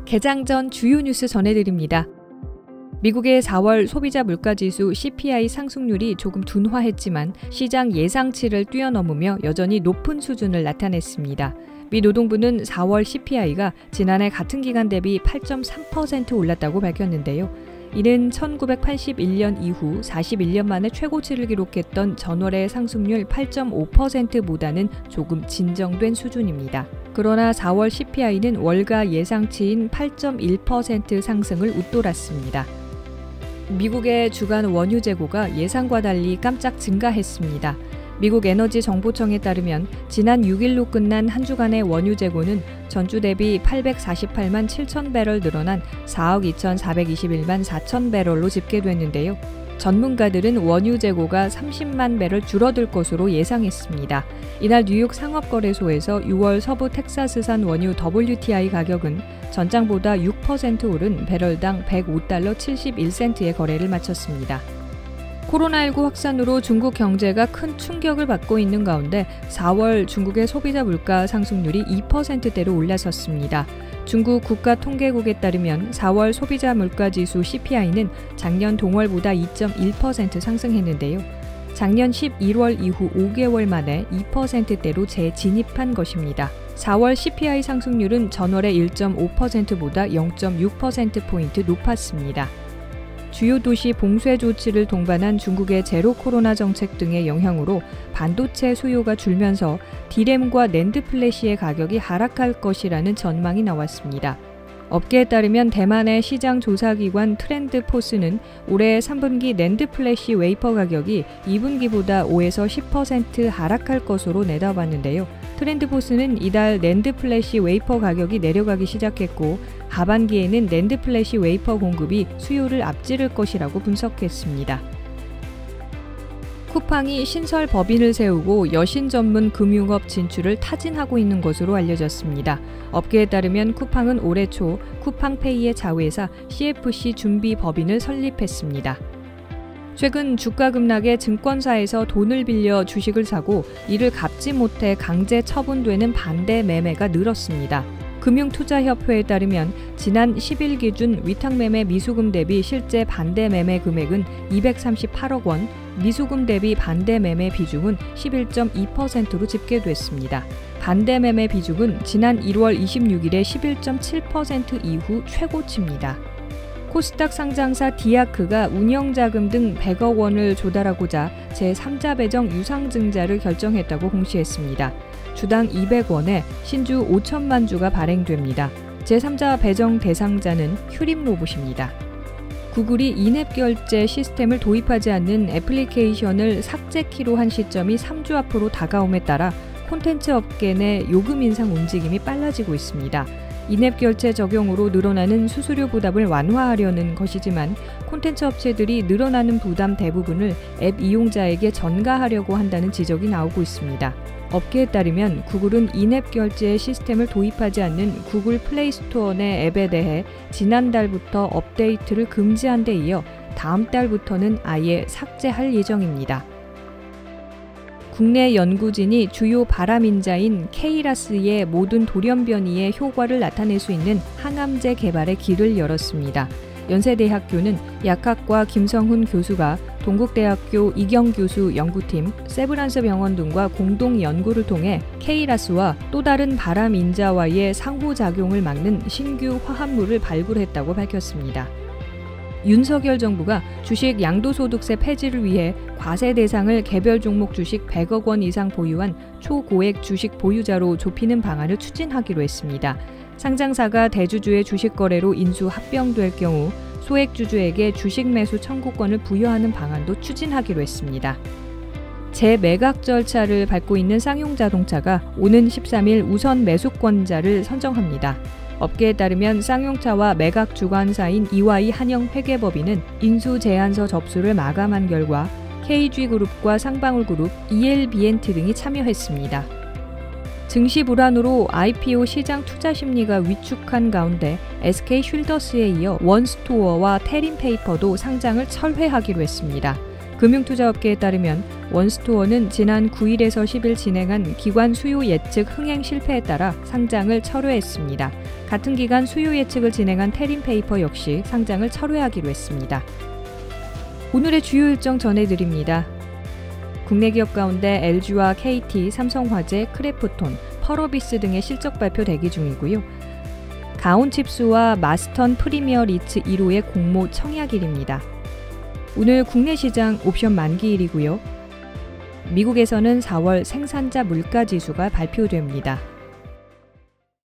개장 전 주요 뉴스 전해드립니다. 미국의 4월 소비자 물가지수 CPI 상승률이 조금 둔화했지만 시장 예상치를 뛰어넘으며 여전히 높은 수준을 나타냈습니다. 미 노동부는 4월 CPI가 지난해 같은 기간 대비 8.3% 올랐다고 밝혔는데요. 이는 1981년 이후 41년 만에 최고치를 기록했던 전월의 상승률 8.5%보다는 조금 진정된 수준입니다. 그러나 4월 CPI는 월가 예상치인 8.1% 상승을 웃돌았습니다. 미국의 주간 원유 재고가 예상과 달리 깜짝 증가했습니다. 미국 에너지정보청에 따르면 지난 6일로 끝난 한 주간의 원유 재고는 전주 대비 848만 7천 배럴 늘어난 4억 2,421만 4천 배럴로 집계됐는데요. 전문가들은 원유 재고가 30만 배럴 줄어들 것으로 예상했습니다. 이날 뉴욕 상업거래소에서 6월 서부 텍사스산 원유 WTI 가격은 전장보다 6% 오른 배럴당 105달러 71센트의 거래를 마쳤습니다. 코로나19 확산으로 중국 경제가 큰 충격을 받고 있는 가운데 4월 중국의 소비자 물가 상승률이 2%대로 올라섰습니다. 중국 국가통계국에 따르면 4월 소비자 물가지수 CPI는 작년 동월보다 2.1% 상승했는데요. 작년 11월 이후 5개월 만에 2%대로 재진입한 것입니다. 4월 CPI 상승률은 전월의 1.5%보다 0.6%포인트 높았습니다. 주요 도시 봉쇄 조치를 동반한 중국의 제로 코로나 정책 등의 영향으로 반도체 수요가 줄면서 디램과 낸드 플래시의 가격이 하락할 것이라는 전망이 나왔습니다. 업계에 따르면 대만의 시장 조사기관 트렌드 포스는 올해 3분기 낸드 플래시 웨이퍼 가격이 2분기보다 5에서 10% 하락할 것으로 내다봤는데요. 트렌드 포스는 이달 낸드 플래시 웨이퍼 가격이 내려가기 시작했고 하반기에는 낸드 플래시 웨이퍼 공급이 수요를 앞지를 것이라고 분석했습니다. 쿠팡이 신설 법인을 세우고 여신 전문 금융업 진출을 타진하고 있는 것으로 알려졌습니다. 업계에 따르면 쿠팡은 올해 초 쿠팡페이의 자회사 CFC 준비 법인을 설립했습니다. 최근 주가 급락에 증권사에서 돈을 빌려 주식을 사고 이를 갚지 못해 강제 처분되는 반대 매매가 늘었습니다. 금융투자협회에 따르면 지난 10일 기준 위탁매매 미수금 대비 실제 반대 매매 금액은 238억 원, 미수금 대비 반대 매매 비중은 11.2%로 집계됐습니다. 반대 매매 비중은 지난 1월 26일에 11.7% 이후 최고치입니다. 코스닥 상장사 디아크가 운영자금 등 100억 원을 조달하고자 제3자 배정 유상증자를 결정했다고 공시했습니다. 주당 200원에 신주 5천만 주가 발행됩니다. 제3자 배정 대상자는 휴림 로봇입니다. 구글이 인앱 결제 시스템을 도입하지 않는 애플리케이션을 삭제키로 한 시점이 3주 앞으로 다가옴에 따라 콘텐츠 업계 내 요금 인상 움직임이 빨라지고 있습니다. 인앱 결제 적용으로 늘어나는 수수료 부담을 완화하려는 것이지만 콘텐츠 업체들이 늘어나는 부담 대부분을 앱 이용자에게 전가하려고 한다는 지적이 나오고 있습니다. 업계에 따르면 구글은 인앱 결제 시스템을 도입하지 않는 구글 플레이 스토어 내 앱에 대해 지난달부터 업데이트를 금지한 데 이어 다음 달부터는 아예 삭제할 예정입니다. 국내 연구진이 주요 발암인자인 케이라스의 모든 돌연변이의 효과를 나타낼 수 있는 항암제 개발의 길을 열었습니다. 연세대학교는 약학과 김성훈 교수가 동국대학교 이경 교수 연구팀, 세브란스 병원 등과 공동 연구를 통해 케이라스와 또 다른 발암인자와의 상호작용을 막는 신규 화합물을 발굴했다고 밝혔습니다. 윤석열 정부가 주식 양도소득세 폐지를 위해 과세 대상을 개별 종목 주식 100억 원 이상 보유한 초고액 주식 보유자로 좁히는 방안을 추진하기로 했습니다. 상장사가 대주주의 주식 거래로 인수 합병될 경우 소액 주주에게 주식 매수 청구권을 부여하는 방안도 추진하기로 했습니다. 재매각 절차를 밟고 있는 쌍용자동차가 오는 13일 우선 매수권자를 선정합니다. 업계에 따르면 쌍용차와 매각 주관사인 이와이 한영회계법인은 인수 제안서 접수를 마감한 결과 KG그룹과 상방울그룹, ELBNT 등이 참여했습니다. 증시 불안으로 IPO 시장 투자 심리가 위축한 가운데 SK 쉴더스에 이어 원스토어와 테린페이퍼도 상장을 철회하기로 했습니다. 금융투자업계에 따르면 원스토어는 지난 9일에서 10일 진행한 기관 수요 예측 흥행 실패에 따라 상장을 철회했습니다. 같은 기간 수요 예측을 진행한 테린페이퍼 역시 상장을 철회하기로 했습니다. 오늘의 주요 일정 전해드립니다. 국내 기업 가운데 LG와 KT, 삼성화재, 크래프톤, 펄어비스 등의 실적 발표 대기 중이고요. 가온칩스와 마스턴 프리미어 리츠 1호의 공모 청약일입니다. 오늘 국내 시장 옵션 만기일이고요. 미국에서는 4월 생산자 물가지수가 발표됩니다.